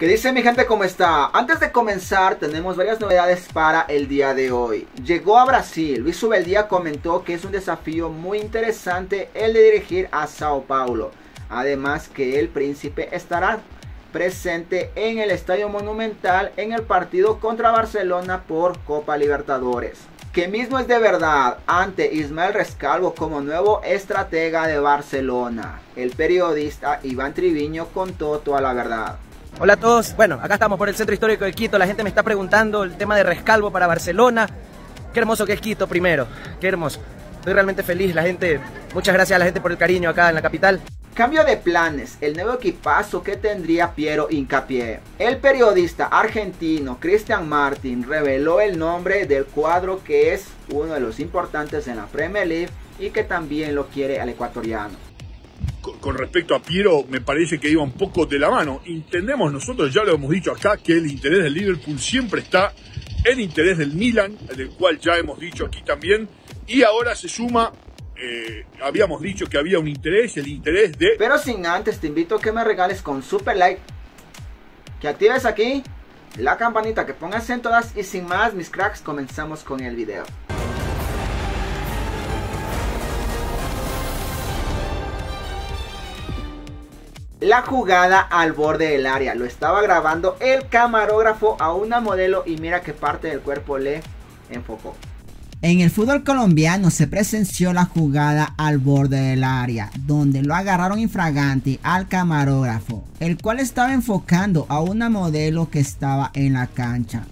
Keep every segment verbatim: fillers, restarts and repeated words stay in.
¿Qué dice mi gente? ¿Cómo está? Antes de comenzar tenemos varias novedades para el día de hoy. Llegó a Brasil. Luis Ubeldía comentó que es un desafío muy interesante el de dirigir a Sao Paulo. Además que el príncipe estará presente en el Estadio Monumental en el partido contra Barcelona por Copa Libertadores. Que mismo es de verdad ante Ismael Rescalvo como nuevo estratega de Barcelona. El periodista Iván Triviño contó toda la verdad. Hola a todos, bueno, acá estamos por el Centro Histórico de Quito. La gente me está preguntando el tema de Rescalvo para Barcelona. Qué hermoso que es Quito primero, qué hermoso. Estoy realmente feliz, la gente, muchas gracias a la gente por el cariño acá en la capital. Cambio de planes, el nuevo equipazo que tendría Piero Hincapié. El periodista argentino Cristian Martin reveló el nombre del cuadro que es uno de los importantes en la Premier League y que también lo quiere al ecuatoriano. Con respecto a Piero, me parece que iba un poco de la mano. Entendemos nosotros, ya lo hemos dicho acá, que el interés del Liverpool siempre está en interés del Milan, del cual ya hemos dicho aquí también, y ahora se suma, eh, habíamos dicho que había un interés, el interés de... Pero sin antes, te invito a que me regales con super like, que actives aquí la campanita, que pongas en todas, y sin más, mis cracks, comenzamos con el video. La jugada al borde del área, lo estaba grabando el camarógrafo a una modelo y mira qué parte del cuerpo le enfocó. En el fútbol colombiano se presenció la jugada al borde del área, donde lo agarraron infraganti al camarógrafo, el cual estaba enfocando a una modelo que estaba en la cancha.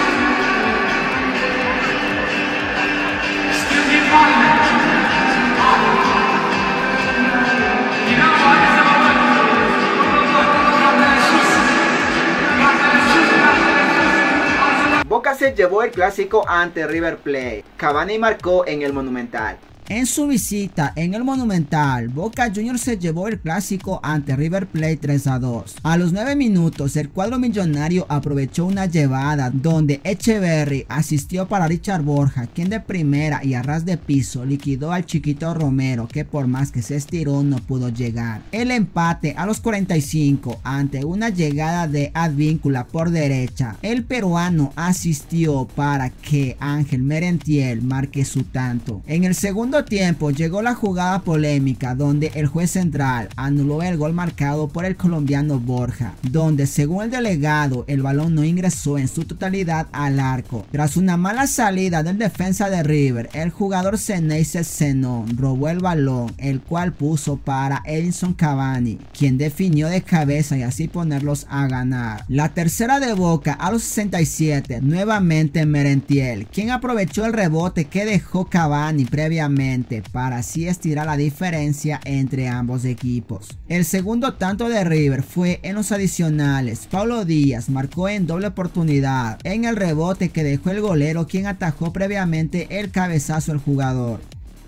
Boca se llevó el clásico ante River Plate. Cavani marcó en el Monumental. En su visita en el Monumental, Boca Juniors se llevó el clásico ante River Plate tres a dos. A los nueve minutos, el cuadro millonario aprovechó una llevada donde Echeverry asistió para Richard Borja, quien de primera y a ras de piso liquidó al Chiquito Romero, que por más que se estiró no pudo llegar. El empate a los cuarenta y cinco ante una llegada de Advíncula por derecha. El peruano asistió para que Ángel Merentiel marque su tanto. En el segundo tiempo llegó la jugada polémica donde el juez central anuló el gol marcado por el colombiano Borja, donde según el delegado el balón no ingresó en su totalidad al arco. Tras una mala salida del defensa de River, el jugador Ceneice Zenón robó el balón, el cual puso para Edinson Cavani, quien definió de cabeza y así ponerlos a ganar. La tercera de Boca a los sesenta y siete, nuevamente Merentiel, quien aprovechó el rebote que dejó Cavani previamente para así estirar la diferencia entre ambos equipos. El segundo tanto de River fue en los adicionales. Paulo Díaz marcó en doble oportunidad en el rebote que dejó el golero, quien atajó previamente el cabezazo al jugador.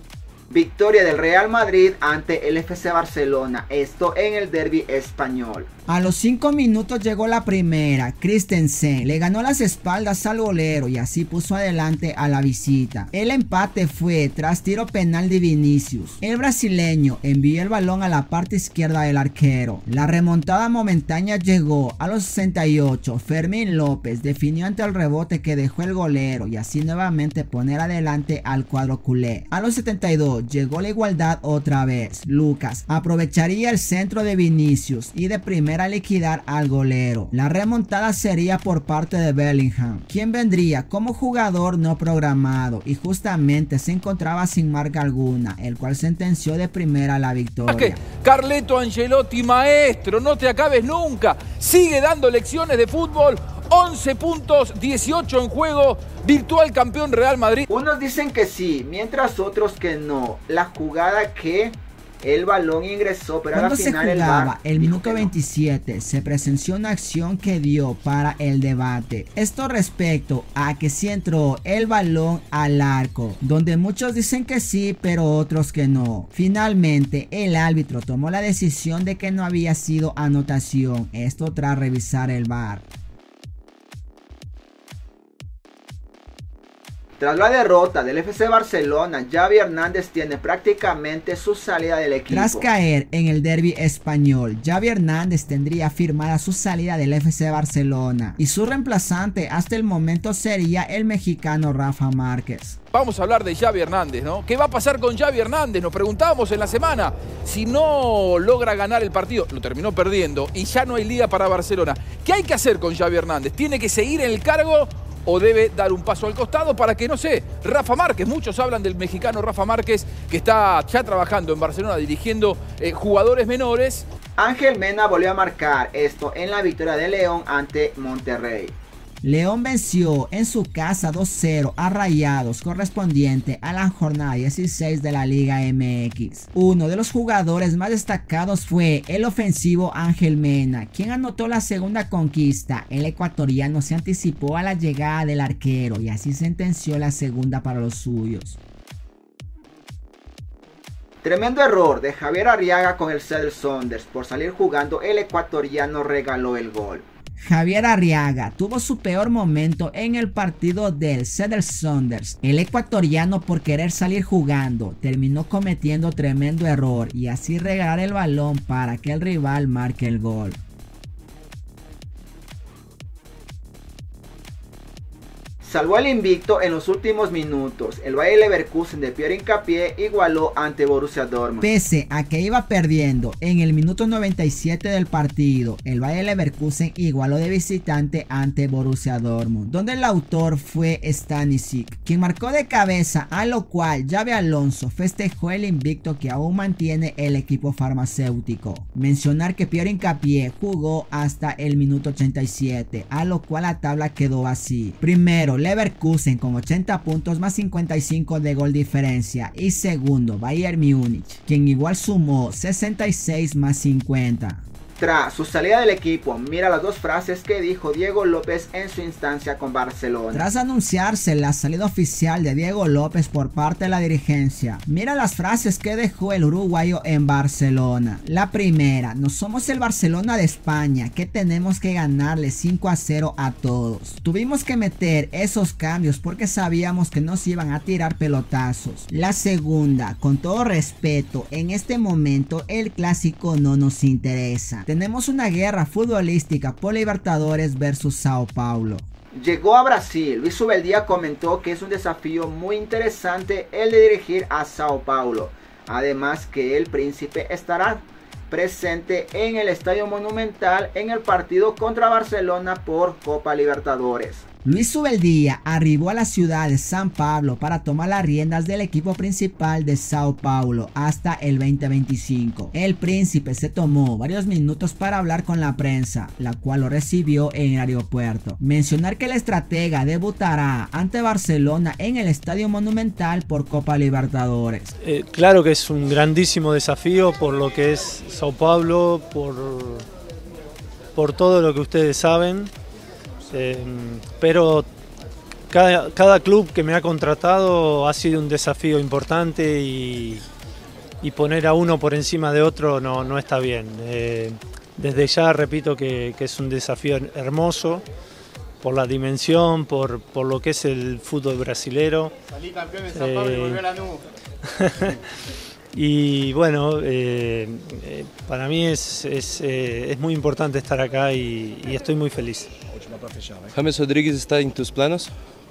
Victoria del Real Madrid ante el F C Barcelona, esto en el derbi español. A los cinco minutos llegó la primera. Christensen le ganó las espaldas al golero y así puso adelante a la visita. El empate fue tras tiro penal de Vinicius. El brasileño envió el balón a la parte izquierda del arquero. La remontada momentánea llegó a los sesenta y ocho. Fermín López definió ante el rebote que dejó el golero y así nuevamente poner adelante al cuadro culé. A los setenta y dos llegó la igualdad otra vez. Lucas aprovecharía el centro de Vinicius y de primera a liquidar al golero. La remontada sería por parte de Bellingham, quien vendría como jugador no programado y justamente se encontraba sin marca alguna, el cual sentenció de primera la victoria. Carleto Ancelotti, maestro, no te acabes nunca, sigue dando lecciones de fútbol. once puntos, dieciocho en juego, virtual campeón Real Madrid. Unos dicen que sí, mientras otros que no. La jugada que el balón ingresó, pero cuando al final se jugaba el, bar el minuto veintisiete, se presenció una acción que dio para el debate. Esto respecto a que si entró el balón al arco, donde muchos dicen que sí, pero otros que no. Finalmente, el árbitro tomó la decisión de que no había sido anotación, esto tras revisar el V A R. Tras la derrota del F C Barcelona, Xavi Hernández tiene prácticamente su salida del equipo. Tras caer en el derbi español, Xavi Hernández tendría firmada su salida del F C Barcelona y su reemplazante hasta el momento sería el mexicano Rafa Márquez. Vamos a hablar de Xavi Hernández, ¿no? ¿Qué va a pasar con Xavi Hernández? Nos preguntábamos en la semana. Si no logra ganar el partido, lo terminó perdiendo y ya no hay liga para Barcelona. ¿Qué hay que hacer con Xavi Hernández? ¿Tiene que seguir en el cargo o debe dar un paso al costado para que, no sé, Rafa Márquez? Muchos hablan del mexicano Rafa Márquez, que está ya trabajando en Barcelona, dirigiendo eh, jugadores menores. Ángel Mena volvió a marcar esto en la victoria de León ante Monterrey. León venció en su casa dos cero a Rayados, correspondiente a la jornada dieciséis de la Liga M X. Uno de los jugadores más destacados fue el ofensivo Ángel Mena, quien anotó la segunda conquista. El ecuatoriano se anticipó a la llegada del arquero y así sentenció la segunda para los suyos. Tremendo error de Javier Arriaga con el Seattle Sounders. Por salir jugando, el ecuatoriano regaló el gol. Javier Arriaga tuvo su peor momento en el partido del Seattle Sounders. El ecuatoriano, por querer salir jugando, terminó cometiendo tremendo error y así regalar el balón para que el rival marque el gol. Salvó el invicto en los últimos minutos. El Bayer Leverkusen de Pierre Hincapié igualó ante Borussia Dortmund. Pese a que iba perdiendo en el minuto noventa y siete del partido, el Bayer Leverkusen igualó de visitante ante Borussia Dortmund, donde el autor fue Stanisic, quien marcó de cabeza, a lo cual Xabi Alonso festejó el invicto que aún mantiene el equipo farmacéutico. Mencionar que Pierre Hincapié jugó hasta el minuto ochenta y siete, a lo cual la tabla quedó así. Primero, Leverkusen con ochenta puntos más cincuenta y cinco de gol diferencia, y segundo Bayern Múnich, quien igual sumó sesenta y seis más cincuenta. Tras su salida del equipo, mira las dos frases que dijo Diego López en su instancia con Barcelona. Tras anunciarse la salida oficial de Diego López por parte de la dirigencia, mira las frases que dejó el uruguayo en Barcelona. La primera: no somos el Barcelona de España, que tenemos que ganarle cinco a cero a todos. Tuvimos que meter esos cambios porque sabíamos que nos iban a tirar pelotazos. La segunda: con todo respeto, en este momento el clásico no nos interesa. Tenemos una guerra futbolística por Libertadores versus Sao Paulo. Llegó a Brasil. Luis Ubeldía comentó que es un desafío muy interesante el de dirigir a Sao Paulo. Además que el príncipe estará presente en el Estadio Monumental en el partido contra Barcelona por Copa Libertadores. Luis Ubeldía arribó a la ciudad de San Pablo para tomar las riendas del equipo principal de Sao Paulo hasta el veinte veinticinco. El príncipe se tomó varios minutos para hablar con la prensa, la cual lo recibió en el aeropuerto. Mencionar que el estratega debutará ante Barcelona en el Estadio Monumental por Copa Libertadores. Eh, claro que es un grandísimo desafío por lo que es Sao Paulo, por, por todo lo que ustedes saben. Eh, pero cada, cada club que me ha contratado ha sido un desafío importante y, y poner a uno por encima de otro no, no está bien. Eh, desde ya repito que, que es un desafío hermoso por la dimensión, por, por lo que es el fútbol brasilero. Salí campeón de San Pablo eh, y volví a la nube. Y bueno, eh, eh, para mí es, es, eh, es muy importante estar acá y, y estoy muy feliz. ¿James Rodríguez está en tus planos?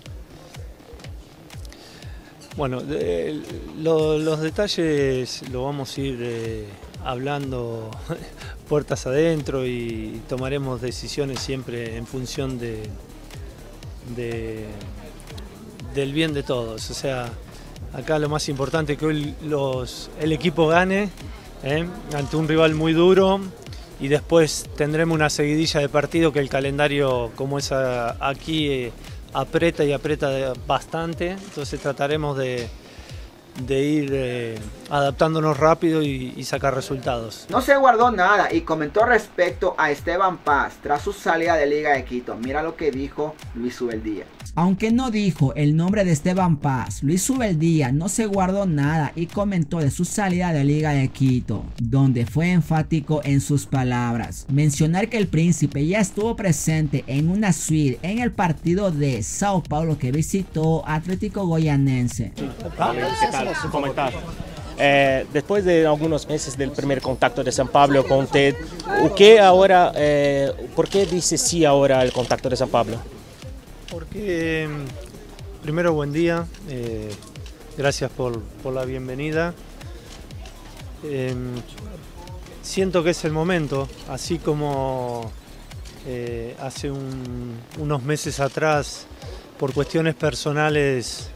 Bueno, eh, lo, los detalles lo vamos a ir eh, hablando puertas adentro y tomaremos decisiones siempre en función de, de, del bien de todos. O sea, acá lo más importante es que hoy los, el equipo gane eh, ante un rival muy duro. Y después tendremos una seguidilla de partido que el calendario, como es a, aquí, eh, aprieta y aprieta bastante. Entonces trataremos de, de ir eh, adaptándonos rápido y, y sacar resultados. No se guardó nada y comentó respecto a Esteban Paz tras su salida de Liga de Quito. Mira lo que dijo Luis Ubeldía. Aunque no dijo el nombre de Esteban Paz, Luis Ubeldía no se guardó nada y comentó de su salida de Liga de Quito, donde fue enfático en sus palabras. Mencionar que el príncipe ya estuvo presente en una suite en el partido de Sao Paulo que visitó Atlético Goianense. ¿Qué tal? ¿Cómo estás? Eh, después de algunos meses del primer contacto de São Paulo con usted, ¿qué ahora, eh, ¿por qué dice sí ahora el contacto de São Paulo? Porque, primero, buen día, eh, gracias por, por la bienvenida. Eh, siento que es el momento, así como eh, hace un, unos meses atrás, por cuestiones personales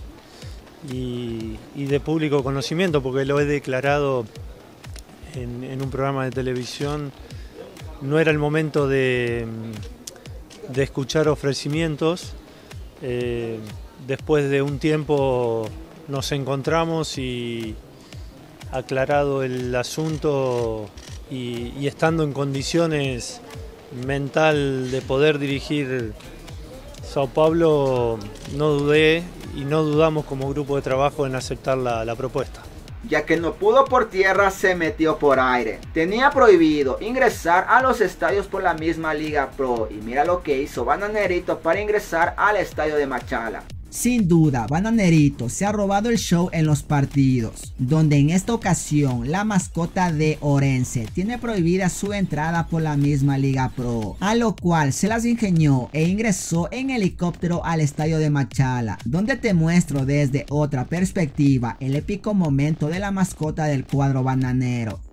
y, y de público conocimiento, porque lo he declarado en, en un programa de televisión, no era el momento de... de escuchar ofrecimientos. Eh, después de un tiempo nos encontramos y aclarado el asunto y, y estando en condiciones mental de poder dirigir Sao Paulo, no dudé y no dudamos como grupo de trabajo en aceptar la, la propuesta. Ya que no pudo por tierra, se metió por aire. Tenía prohibido ingresar a los estadios por la misma Liga Pro. Y mira lo que hizo Bananerito para ingresar al estadio de Machala. Sin duda, Bananerito se ha robado el show en los partidos, donde en esta ocasión la mascota de Orense tiene prohibida su entrada por la misma Liga Pro, a lo cual se las ingenió e ingresó en helicóptero al estadio de Machala, donde te muestro desde otra perspectiva el épico momento de la mascota del cuadro bananero.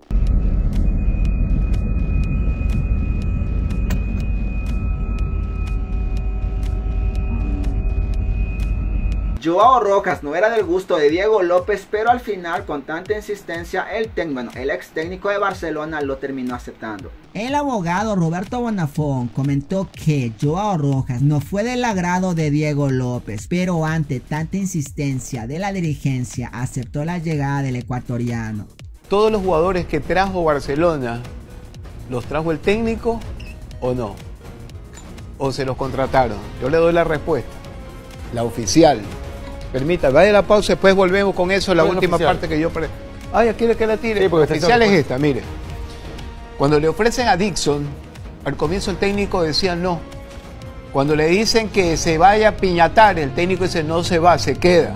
Joao Rojas no era del gusto de Diego López, pero al final, con tanta insistencia, el, bueno, el ex técnico de Barcelona lo terminó aceptando. El abogado Roberto Bonafón comentó que Joao Rojas no fue del agrado de Diego López, pero ante tanta insistencia de la dirigencia aceptó la llegada del ecuatoriano. ¿Todos los jugadores que trajo Barcelona los trajo el técnico o no? ¿O se los contrataron? Yo le doy la respuesta, la oficial. Permita, vaya la pausa, después volvemos con eso, la última oficial? parte que yo... Pre... Ay, ¿quiere que la tire? Sí, porque la oficial es esta, mire. Cuando le ofrecen a Dixon, al comienzo el técnico decía no. Cuando le dicen que se vaya a piñatar, el técnico dice no se va, se queda.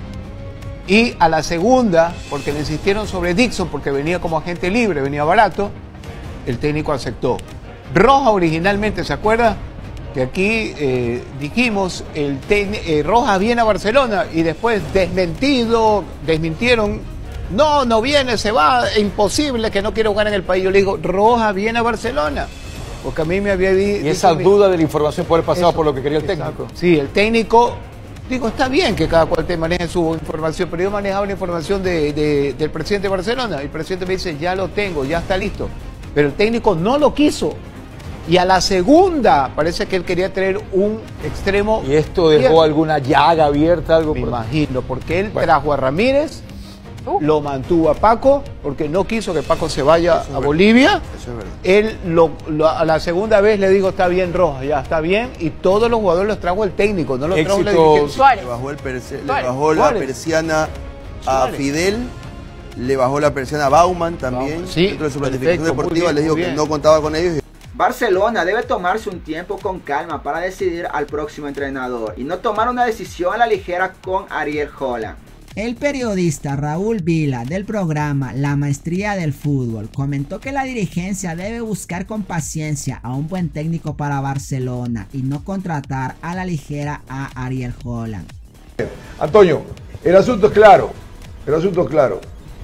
Y a la segunda, porque le insistieron sobre Dixon, porque venía como agente libre, venía barato, el técnico aceptó. Roja originalmente, ¿se acuerda? Que aquí eh, dijimos, el eh, Rojas viene a Barcelona y después desmentido, desmintieron, no, no viene, se va, imposible que no quiera jugar en el país. Yo le digo, Rojas viene a Barcelona, porque a mí me había dicho... Y esa duda de la información puede haber pasado eso, por lo que quería el técnico. Exacto. Sí, el técnico, digo, está bien que cada cual te maneje su información, pero yo manejaba la información de, de, del presidente de Barcelona. El presidente me dice, ya lo tengo, ya está listo. Pero el técnico no lo quiso. Y a la segunda, parece que él quería traer un extremo. ¿Y esto dejó izquierdo. alguna llaga abierta? Algo Me por... imagino, porque él bueno. trajo a Ramírez, uh. lo mantuvo a Paco, porque no quiso que Paco se vaya a Bolivia. Eso es verdad. Él lo, lo, a la segunda vez le digo, está bien Rojas, ya está bien. Y todos los jugadores los trajo el técnico, no los trajo el Le bajó, el perse, le bajó la persiana a Suárez. Fidel. Le bajó la persiana a Bauman también. Sí, dentro de su planificación deportiva les dijo que no contaba con ellos. Barcelona debe tomarse un tiempo con calma para decidir al próximo entrenador y no tomar una decisión a la ligera con Ariel Holland. El periodista Raúl Vila del programa La Maestría del Fútbol comentó que la dirigencia debe buscar con paciencia a un buen técnico para Barcelona y no contratar a la ligera a Ariel Holland. Antonio, el asunto es claro, el asunto es claro.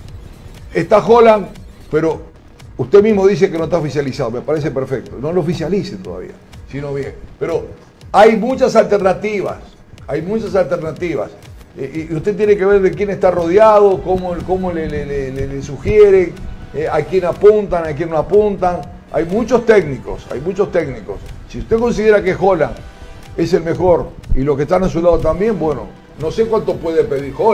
Está Holland, pero... usted mismo dice que no está oficializado, me parece perfecto. No lo oficialice todavía, sino bien. Pero hay muchas alternativas, hay muchas alternativas. Eh, y usted tiene que ver de quién está rodeado, cómo, cómo le, le, le, le sugiere, eh, a quién apuntan, a quién no apuntan. Hay muchos técnicos, hay muchos técnicos. Si usted considera que Holland es el mejor y los que están a su lado también, bueno, no sé cuánto puede pedir Holland.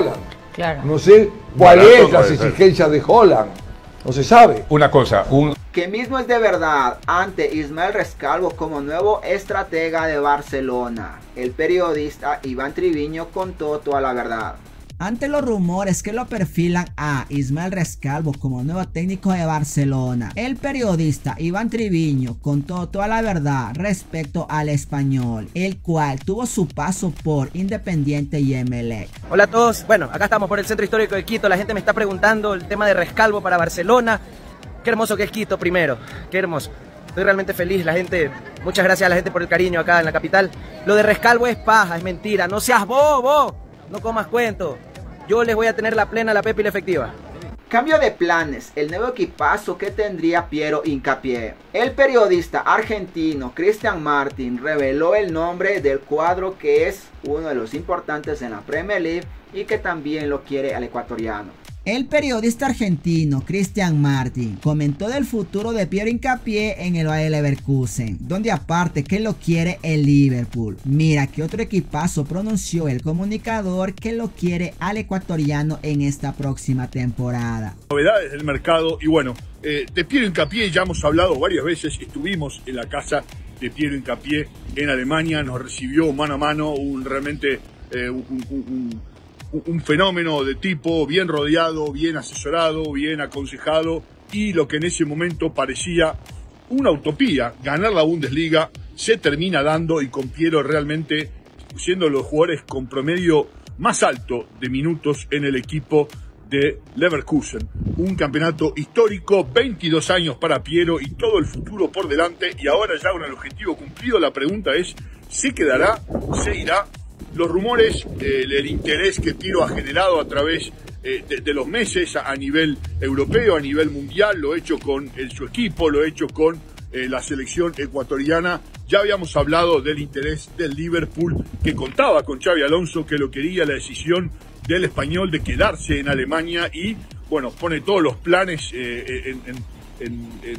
Claro. No sé cuál es las exigencias de Holland. No se sabe. Una cosa, un... que mismo es de verdad ante Ismael Rescalvo como nuevo estratega de Barcelona. El periodista Iván Triviño contó toda la verdad. Ante los rumores que lo perfilan a Ismael Rescalvo como nuevo técnico de Barcelona, el periodista Iván Triviño contó toda la verdad respecto al español, el cual tuvo su paso por Independiente y Emelec. Hola a todos, bueno, acá estamos por el Centro Histórico de Quito, la gente me está preguntando el tema de Rescalvo para Barcelona. Qué hermoso que es Quito primero, qué hermoso. Estoy realmente feliz, la gente, muchas gracias a la gente por el cariño acá en la capital. Lo de Rescalvo es paja, es mentira, no seas bobo, no comas cuento. Yo les voy a tener la plena, la pepa y la efectiva. Cambio de planes, el nuevo equipazo que tendría Piero Hincapié. El periodista argentino Cristian Martin reveló el nombre del cuadro que es uno de los importantes en la Premier League y que también lo quiere al ecuatoriano. El periodista argentino Cristian Martin comentó del futuro de Piero Hincapié en el Bayer Leverkusen, donde aparte que lo quiere el Liverpool. Mira que otro equipazo pronunció el comunicador que lo quiere al ecuatoriano en esta próxima temporada. Novedades del mercado y bueno, eh, de Piero Hincapié ya hemos hablado varias veces, estuvimos en la casa de Piero Hincapié en Alemania, nos recibió mano a mano un realmente eh, un, un, un un fenómeno de tipo bien rodeado, bien asesorado, bien aconsejado y lo que en ese momento parecía una utopía, ganar la Bundesliga, se termina dando y con Piero realmente siendo los jugadores con promedio más alto de minutos en el equipo de Leverkusen. Un campeonato histórico, veintidós años para Piero y todo el futuro por delante y ahora ya con el objetivo cumplido, la pregunta es, ¿se quedará? ¿Se irá? Los rumores, eh, el interés que Piero ha generado a través eh, de, de los meses a, a nivel europeo, a nivel mundial, lo ha hecho con el, su equipo, lo ha hecho con eh, la selección ecuatoriana. Ya habíamos hablado del interés del Liverpool, que contaba con Xabi Alonso, que lo quería, la decisión del español de quedarse en Alemania y, bueno, pone todos los planes eh, en... en, en, en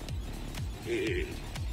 eh,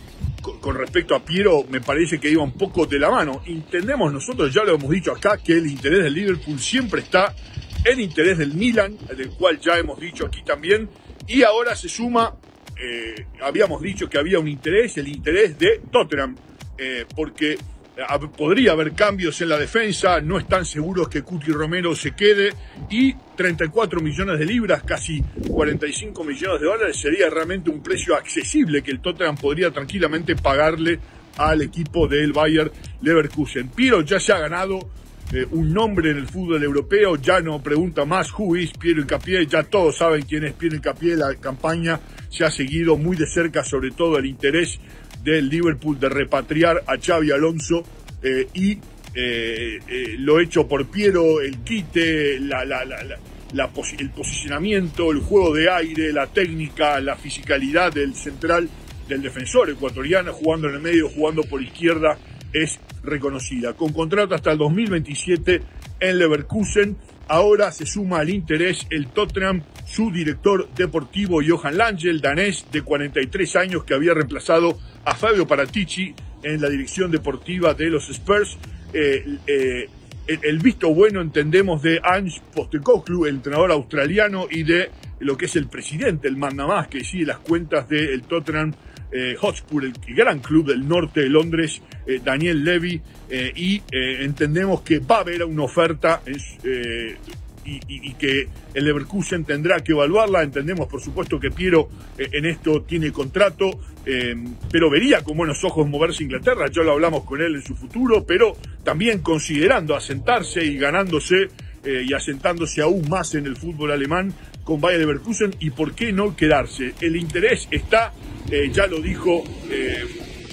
con respecto a Piero, me parece que iba un poco de la mano. Entendemos nosotros, ya lo hemos dicho acá, que el interés del Liverpool siempre está, el interés del Milan, del cual ya hemos dicho aquí también, y ahora se suma, eh, habíamos dicho que había un interés, el interés de Tottenham, eh, porque podría haber cambios en la defensa, no están seguros que Cuti Romero se quede y treinta y cuatro millones de libras, casi cuarenta y cinco millones de dólares, sería realmente un precio accesible que el Tottenham podría tranquilamente pagarle al equipo del Bayer Leverkusen. Piero ya se ha ganado eh, un nombre en el fútbol europeo, ya no pregunta más who is Piero Hincapié, ya todos saben quién es Piero Hincapié, la campaña se ha seguido muy de cerca, sobre todo el interés del Liverpool de repatriar a Xabi Alonso eh, y eh, eh, lo hecho por Piero, el quite, la, la, la, la, la posi el posicionamiento, el juego de aire, la técnica, la fisicalidad del central, del defensor ecuatoriano, jugando en el medio, jugando por izquierda, es reconocida. Con contrato hasta el dos mil veintisiete en Leverkusen, ahora se suma al interés el Tottenham, su director deportivo Johan Lange, el danés de cuarenta y tres años que había reemplazado a Fabio Paratici en la dirección deportiva de los Spurs. Eh, eh, el, el visto bueno, entendemos, de Ange Postecoglou, el entrenador australiano, y de lo que es el presidente, el mandamás que sigue las cuentas del Tottenham eh, Hotspur, el, el gran club del norte de Londres, eh, Daniel Levy, eh, y eh, entendemos que va a haber una oferta eh, y, y, y que el Leverkusen tendrá que evaluarla. Entendemos, por supuesto, que Piero eh, en esto tiene contrato, eh, pero vería con buenos ojos moverse a Inglaterra. Ya lo hablamos con él en su futuro, pero también considerando asentarse y ganándose eh, y asentándose aún más en el fútbol alemán con Bayer Leverkusen, y por qué no quedarse. El interés está, eh, ya lo dijo eh,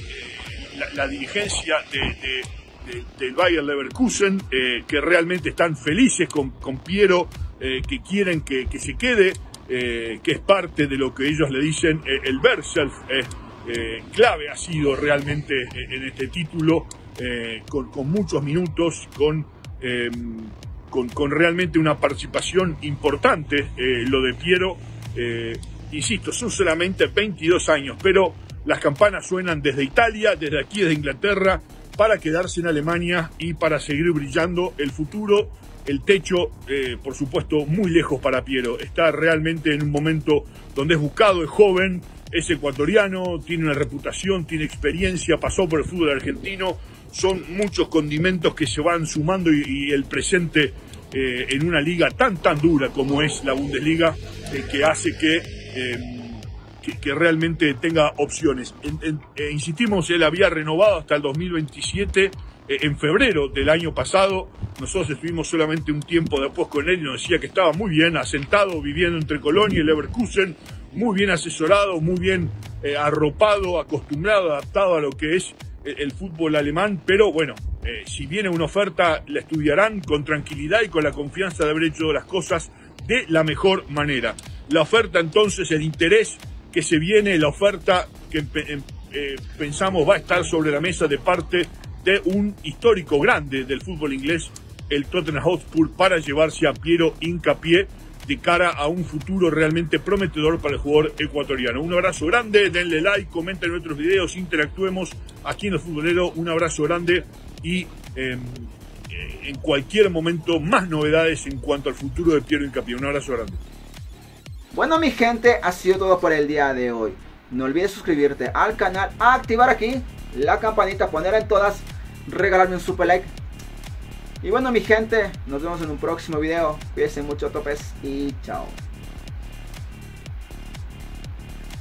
la, la dirigencia de, de, de, del Bayer Leverkusen, eh, que realmente están felices con, con Piero, eh, que quieren que, que se quede, eh, que es parte de lo que ellos le dicen eh, el Berself, eh, eh, clave ha sido realmente en este título, eh, con, con muchos minutos, con... Eh, Con, con realmente una participación importante, eh, lo de Piero, eh, insisto, son solamente veintidós años, pero las campanas suenan desde Italia, desde aquí, desde Inglaterra, para quedarse en Alemania y para seguir brillando. El futuro el techo, eh, por supuesto, muy lejos para Piero. Está realmente en un momento donde es buscado, es joven, es ecuatoriano, tiene una reputación, tiene experiencia, pasó por el fútbol argentino. Son muchos condimentos que se van sumando y, y el presente eh, en una liga tan tan dura como es la Bundesliga, eh, que hace que, eh, que, que realmente tenga opciones. En, en, eh, insistimos, él había renovado hasta el dos mil veintisiete, eh, en febrero del año pasado. Nosotros estuvimos solamente un tiempo después con él y nos decía que estaba muy bien asentado, viviendo entre Colonia y Leverkusen, muy bien asesorado, muy bien eh, arropado, acostumbrado, adaptado a lo que es el fútbol alemán, pero bueno, eh, si viene una oferta la estudiarán con tranquilidad y con la confianza de haber hecho las cosas de la mejor manera. La oferta entonces, el interés que se viene, la oferta que eh, pensamos va a estar sobre la mesa de parte de un histórico grande del fútbol inglés, el Tottenham Hotspur, para llevarse a Piero Hincapié de cara a un futuro realmente prometedor para el jugador ecuatoriano. Un abrazo grande, denle like, comenten nuestros videos, interactuemos aquí en El Futbolero. Un abrazo grande y eh, en cualquier momento más novedades en cuanto al futuro de Piero Hincapié. Un abrazo grande. Bueno, mi gente, ha sido todo por el día de hoy. No olvides suscribirte al canal, activar aquí la campanita, ponerla en todas, regalarme un super like. Y bueno, mi gente, nos vemos en un próximo video. Cuídense mucho, topes, y chao.